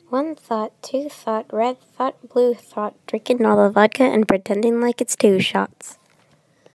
One thought, two thought, red thought, blue thought, drinking all the vodka and pretending like it's 2 shots.